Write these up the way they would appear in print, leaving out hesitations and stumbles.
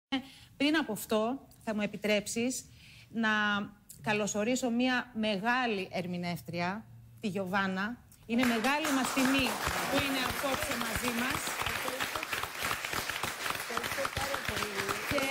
Πριν από αυτό, θα μου επιτρέψεις να καλωσορίσω μια μεγάλη ερμηνεύτρια, τη Γιωβάνα. Είναι μεγάλη μας τιμή που είναι απόψε μαζί μας. Και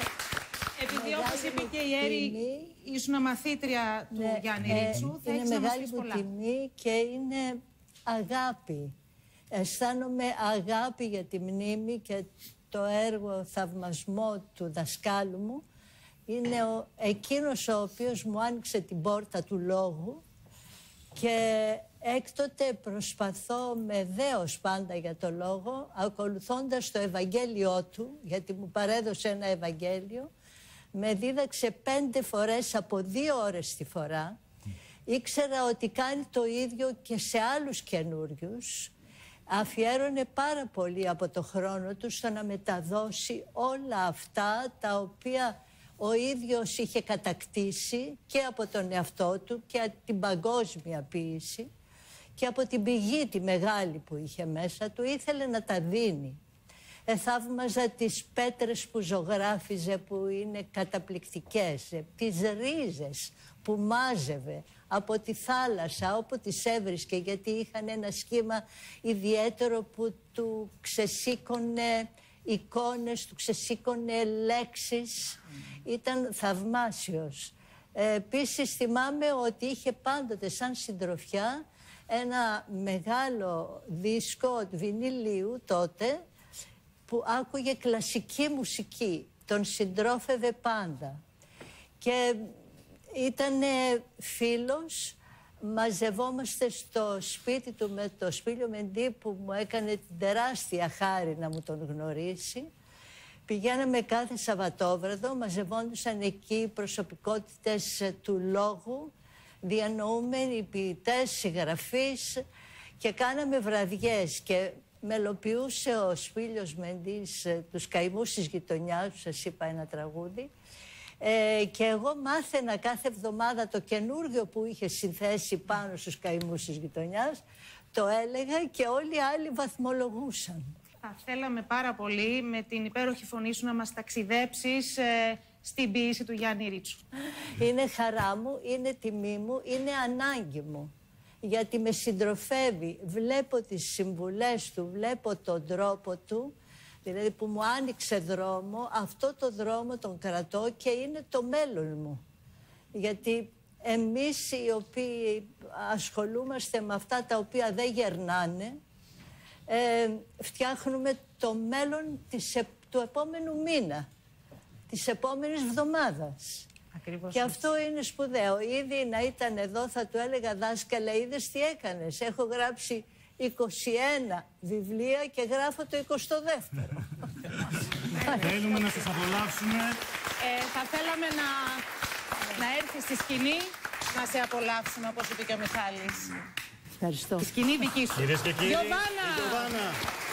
επειδή όπως είπε και η Έρη, ήσουν μαθήτρια του Γιάννη Ρίτσου, θα έχεις να μας πεις πολλά. Είναι μεγάλη τιμή και είναι αγάπη. Αισθάνομαι αγάπη για τη μνήμη και το έργο θαυμασμό του δασκάλου μου. Είναι εκείνος ο οποίος μου άνοιξε την πόρτα του λόγου και έκτοτε προσπαθώ με δέος πάντα για το λόγο, ακολουθώντας το Ευαγγέλιό του, γιατί μου παρέδωσε ένα Ευαγγέλιο, με δίδαξε 5 φορές από 2 ώρες τη φορά. Ήξερα ότι κάνει το ίδιο και σε άλλους καινούριους. Αφιέρωνε πάρα πολύ από το χρόνο του στο να μεταδώσει όλα αυτά τα οποία ο ίδιος είχε κατακτήσει και από τον εαυτό του και από την παγκόσμια ποίηση και από την πηγή τη μεγάλη που είχε μέσα του, ήθελε να τα δίνει. Θαύμαζα τις πέτρες που ζωγράφιζε που είναι καταπληκτικές, τις ρίζες που μάζευε από τη θάλασσα όπου τις έβρισκε, γιατί είχαν ένα σχήμα ιδιαίτερο που του ξεσήκωνε εικόνες, του ξεσήκωνε λέξεις. Ήταν θαυμάσιος. Επίσης θυμάμαι ότι είχε πάντοτε σαν συντροφιά ένα μεγάλο δίσκο βινιλίου τότε που άκουγε κλασική μουσική. Τον συντρόφευε πάντα. Και ήταν φίλος, μαζευόμαστε στο σπίτι του με το Σπύλιο Μεντή που μου έκανε την τεράστια χάρη να μου τον γνωρίσει. Πηγαίναμε κάθε Σαββατόβραδο, μαζευόντουσαν εκεί προσωπικότητες του λόγου, διανοούμενοι ποιητές, συγγραφείς και κάναμε βραδιές και μελοποιούσε ο Σπύλιος Μεντής τους καημούς της γειτονιάς, σας είπα ένα τραγούδι. Και εγώ μάθαινα κάθε εβδομάδα το καινούργιο που είχε συνθέσει πάνω στους καημούς της γειτονιάς, το έλεγα και όλοι οι άλλοι βαθμολογούσαν. Θα θέλαμε πάρα πολύ με την υπέροχη φωνή σου να μας ταξιδέψεις στην ποίηση του Γιάννη Ρίτσου. Είναι χαρά μου, είναι τιμή μου, είναι ανάγκη μου. Γιατί με συντροφεύει, βλέπω τις συμβουλές του, βλέπω τον τρόπο του, δηλαδή που μου άνοιξε δρόμο, αυτό το δρόμο τον κρατώ και είναι το μέλλον μου. Γιατί εμείς οι οποίοι ασχολούμαστε με αυτά τα οποία δεν γερνάνε, φτιάχνουμε το μέλλον του επόμενου μήνα, της επόμενης εβδομάδας. Ακριβώς και αυτό είναι σπουδαίο. Ήδη να ήταν εδώ θα του έλεγα, δάσκαλε, είδες τι έκανες? Έχω γράψει 21 βιβλία και γράφω το 22ο. Θέλουμε να σας απολαύσουμε. Θα θέλαμε να έρθει στη σκηνή να σε απολαύσουμε, όπως είπε και ο Μιχάλης. Ευχαριστώ. Τη σκηνή δική σου. Κυρίες και κύριοι, Γιωβάνα!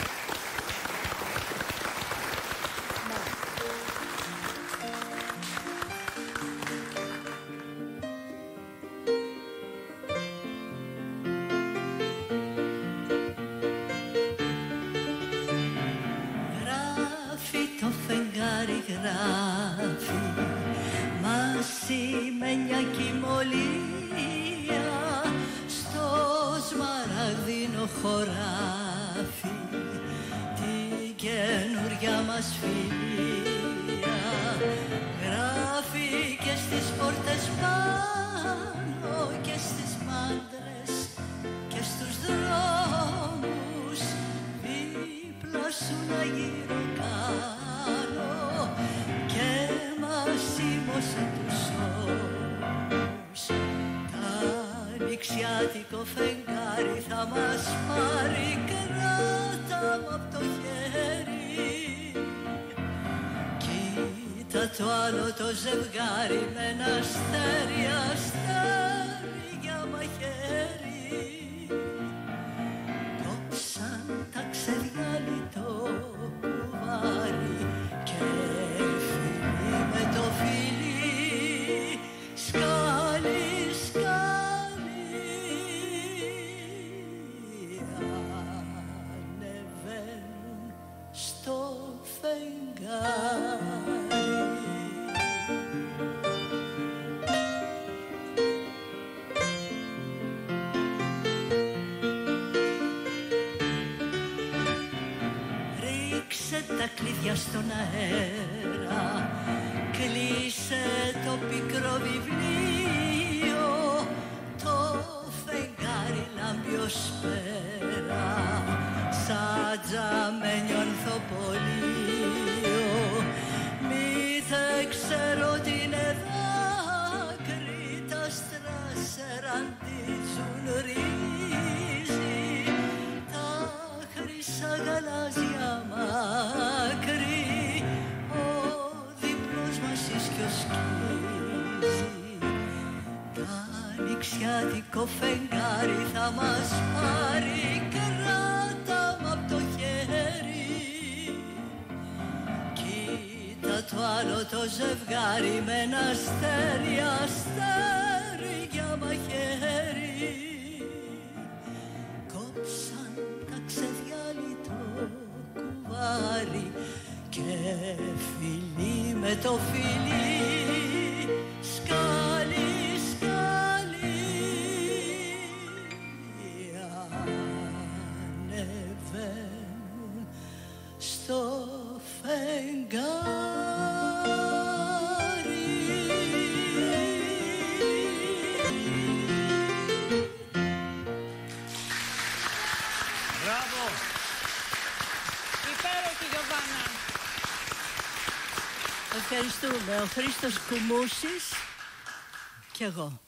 Γράφει μασημένια κοιμωλία στο σμαραγδίνο χωράφι την καινούρια μας φιλία. Γράφει και στις πόρτες πάνω και στις μάντρες και στους δρόμους δίπλα σου να γύρω κάνω και μας σίμωσε τους ώμους. Τα νηξιάτικο φεγγάρι θα μας πάρει, κράτα μ' απ' το χέρι. Κοίτα το άλλο το ζευγάρι με ένα αστέρι, αστέρι για μαχαίρι. Κόψαν τα ξεδιάλει το κουβάρι και φίλοι με το φίλι σκάλι, σκάλι ανεβαίνουν στο φεγγάρι. στον αέρα. Κλείσε το πικρό βιβλίο, το φεγγάρι λάμπει ως πέρα, σαν τζαμένιο ανθοπολείο. Μη δεν ξέρω τι είναι δάκρυ, τα άστρα σεραντίζουν ρύζι, τα χρυσά γαλάζια μάκρυ, ο διπλός μας ίσκιος σκίζει. Τα ανοιξιάτικο φεγγάρι θα μας πάρει, κράτα μ' απ' το χέρι. Κοίτα το άλλο το ζευγάρι με ένα αστέρι, αστέρι για μαχαίρι. Κόψαν τα ξεδιάλει το κουβάρι και φιλί με το φιλί σκάλι, σκάλι. Ανεβαίνουν στο φεγγάρι. Μπράβο! Υπέροχη Γιωβάνα. Ευχαριστούμε. Ο Χρήστος Κουμούσης και εγώ.